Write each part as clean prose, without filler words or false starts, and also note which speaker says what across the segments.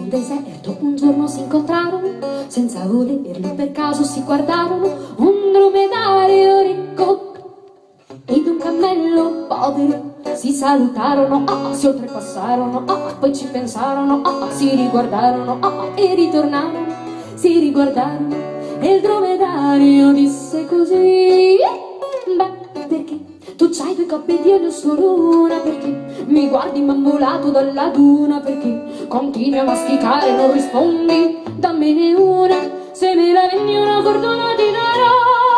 Speaker 1: un deserto un giorno si incontrarono, senza volerlo per caso si guardarono, un dromedario ricco ed un cammello povero. Si salutarono, si oltrepassarono, poi ci pensarono, si riguardarono, e ritornarono, si riguardarono, e il dromedario disse così: beh, perché tu c'hai due coppe ed io ne ho solo una? Perché mi guardi bambolato dalla duna? Perché continui a masticare e non rispondi? Dammene una, se me la vendi una fortuna ti darò.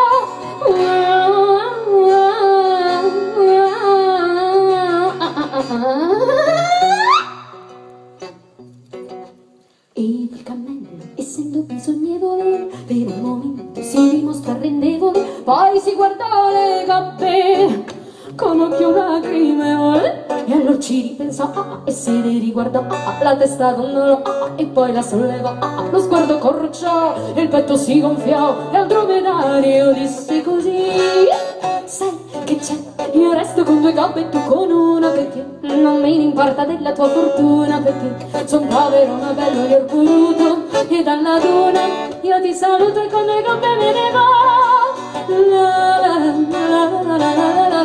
Speaker 1: Ed il cammello, essendo bisognevole, per un momento si dimostra arrendevole, poi si guardò le coppe con occhio lacrimevole, e allora ci ripensò, e se ne riguardò, la testa dondolò, e poi la sollevò, lo sguardo corrucciò, e il petto si gonfiò, e al dromedario disse così: sai che c'è? Io resto con due coppe e tu con una, perché non me ne importa della tua fortuna, perché son povero ma bello e orgoglioso, e dalla duna io ti saluto e con due coppe me ne vo. La la la la la la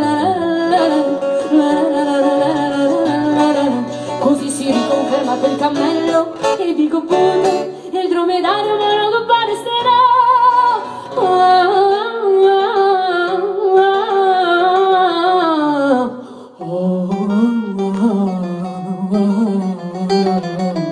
Speaker 1: la. Così si riconferma quel cammello, e dico punto, e il dromedario me lo compare resterà. Oh, oh, oh, oh, oh.